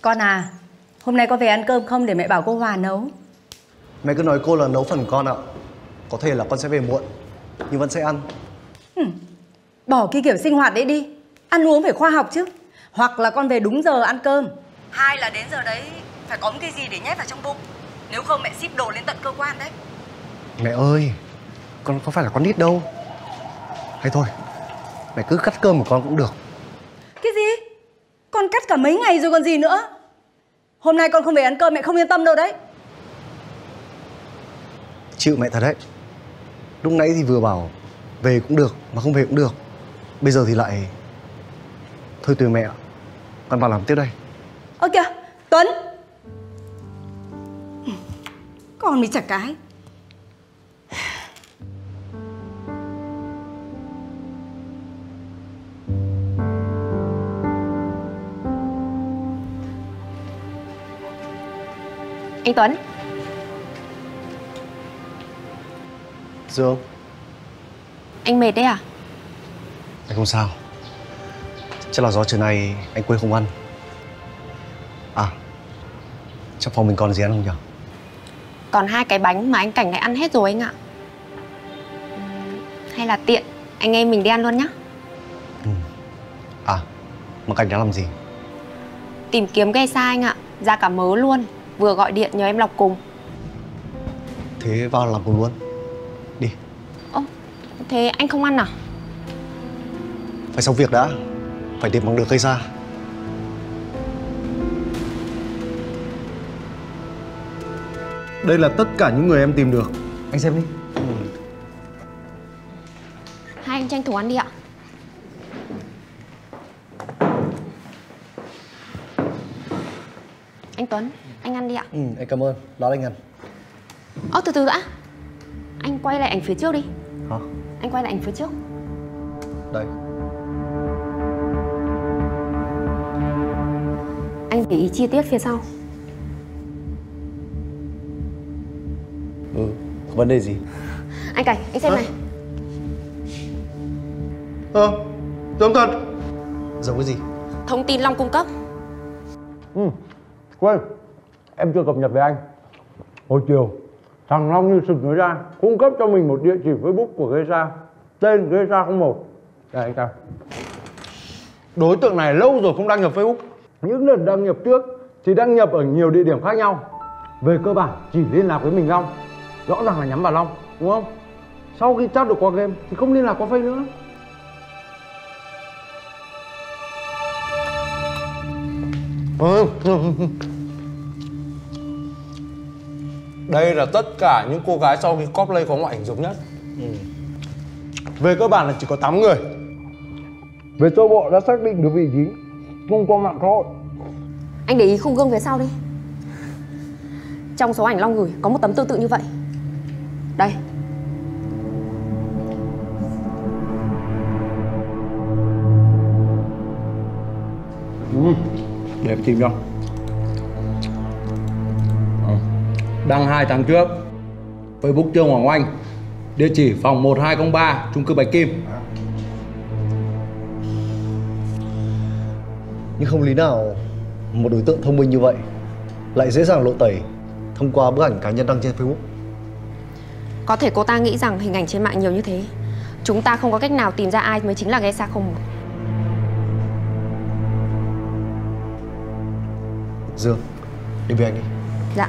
Con à, hôm nay con về ăn cơm không để mẹ bảo cô Hòa nấu? Mẹ cứ nói cô là nấu phần con ạ. Có thể là con sẽ về muộn, nhưng vẫn sẽ ăn. Bỏ cái kiểu sinh hoạt đấy đi. Ăn uống phải khoa học chứ. Hoặc là con về đúng giờ ăn cơm. Hai là đến giờ đấy phải có một cái gì để nhét vào trong bụng. Nếu không mẹ ship đồ lên tận cơ quan đấy. Mẹ ơi, con có phải là con nít đâu. Hay thôi, mẹ cứ cắt cơm của con cũng được. Cái gì? Con cắt cả mấy ngày rồi còn gì nữa. Hôm nay con không về ăn cơm mẹ không yên tâm đâu đấy. Chịu mẹ thật đấy. Lúc nãy thì vừa bảo về cũng được mà không về cũng được. Bây giờ thì lại... Thôi tùy mẹ ạ. Con vào làm tiếp đây. Ơ kìa, Tuấn. Con mới chả cái. Anh Tuấn. Dương. Anh mệt đấy à? Anh không sao. Chắc là do trưa nay anh quên không ăn. À, trong phòng mình còn gì ăn không nhỉ? Còn 2 cái bánh mà anh Cảnh lại ăn hết rồi anh ạ. Hay là tiện anh em mình đi ăn luôn nhá. À, mà Cảnh đã làm gì? Tìm kiếm ghe xa anh ạ. Ra cả mớ luôn. Vừa gọi điện nhờ em lọc cùng. Thế vào làm cùng luôn. Đi. Ơ, thế anh không ăn à? Phải xong việc đã. Phải tìm bằng được cây ra. Đây là tất cả những người em tìm được. Anh xem đi. Hai anh tranh thủ ăn đi ạ. Anh Tuấn, anh ăn đi ạ. Anh cảm ơn. Đó là anh ăn. Từ từ đã. Anh quay lại ảnh phía trước đi. Hả? Anh quay lại ảnh phía trước. Đây. Anh để ý chi tiết phía sau. Có vấn đề gì? Anh Cảnh, anh xem này. Giống thật. Giống cái gì? Thông tin Long cung cấp. Quên, em chưa cập nhật về anh. Hồi chiều, thằng Long như sực nói ra cung cấp cho mình một địa chỉ Facebook của Geisha. Tên Geisha01. Đây anh xem. Đối tượng này lâu rồi không đăng nhập Facebook. Những lần đăng nhập trước thì đăng nhập ở nhiều địa điểm khác nhau. Về cơ bản chỉ liên lạc với mình Long. Rõ ràng là nhắm vào Long, đúng không? Sau khi chat được qua game thì không liên lạc qua Face nữa. Đây là tất cả những cô gái sau khi cosplay có ngoại hình giống nhất. Về cơ bản là chỉ có 8 người. Về sơ bộ đã xác định được vị trí thông qua mạng xã hội. Anh để ý khung gương phía sau đi. Trong số ảnh Long gửi có một tấm tương tự như vậy. Đây. Để em tìm cho. Đăng 2 tháng trước. Facebook Trương Hoàng Oanh. Địa chỉ phòng 1203 chung cư Bạch Kim. Nhưng không lý nào một đối tượng thông minh như vậy lại dễ dàng lộ tẩy thông qua bức ảnh cá nhân đăng trên Facebook. Có thể cô ta nghĩ rằng hình ảnh trên mạng nhiều như thế, chúng ta không có cách nào tìm ra ai mới chính là Geisha 01. Dương, đi với anh đi. Dạ.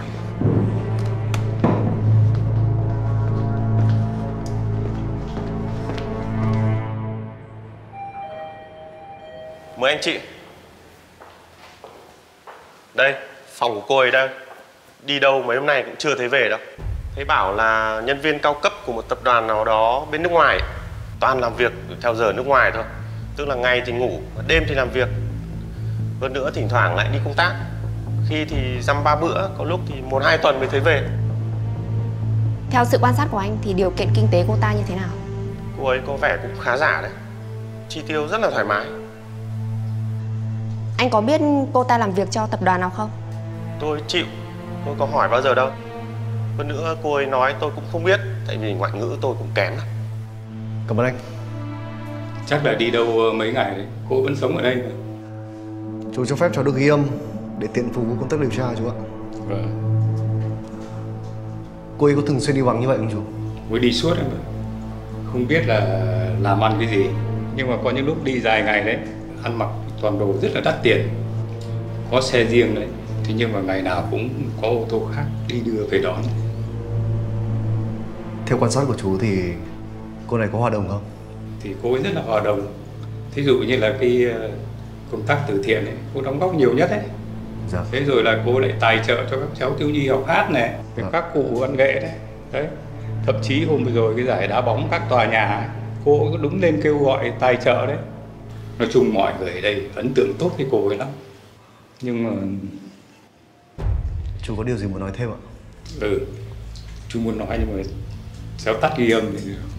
Mời anh chị. Đây, phòng của cô ấy đây. Đi đâu mấy hôm nay cũng chưa thấy về đâu. Thấy bảo là nhân viên cao cấp của một tập đoàn nào đó bên nước ngoài. Toàn làm việc theo giờ nước ngoài thôi. Tức là ngày thì ngủ, đêm thì làm việc. Hơn nữa thỉnh thoảng lại đi công tác. Khi thì dăm ba bữa, có lúc thì 1-2 tuần mới thấy về. Theo sự quan sát của anh thì điều kiện kinh tế cô ta như thế nào? Cô ấy có vẻ cũng khá giả đấy. Chi tiêu rất là thoải mái. Anh có biết cô ta làm việc cho tập đoàn nào không? Tôi chịu, tôi có hỏi bao giờ đâu. Hơn nữa cô ấy nói tôi cũng không biết. Tại vì ngoại ngữ tôi cũng kém lắm. Cảm ơn anh. Chắc là đi đâu mấy ngày đấy. Cô vẫn sống ở đây mà. Chú cho phép cháu được ghi âm để tiện phục vụ công tác điều tra chú ạ. Vâng. Cô ấy có thường xuyên đi vắng như vậy không chú? Mới đi suốt em ạ. Không biết là làm ăn cái gì, nhưng mà có những lúc đi dài ngày đấy, ăn mặc toàn đồ rất là đắt tiền, có xe riêng đấy, thế nhưng mà ngày nào cũng có ô tô khác đi đưa về đón. Theo quan sát của chú thì cô này có hòa đồng không? Thì cô ấy rất là hòa đồng. Thí dụ như là cái công tác từ thiện ấy, cô đóng góp nhiều nhất ấy. Dạ. Thế rồi là cô lại tài trợ cho các cháu thiếu nhi học hát này, các cụ văn nghệ đấy. Đấy. Thậm chí hôm vừa rồi cái giải đá bóng các tòa nhà ấy, cô cũng đứng lên kêu gọi tài trợ đấy. Nói chung mọi người ở đây ấn tượng tốt với cô ấy lắm. Nhưng mà Chú có điều gì muốn nói thêm ạ? chú muốn nói nhưng mà xéo tắt ghi âm thì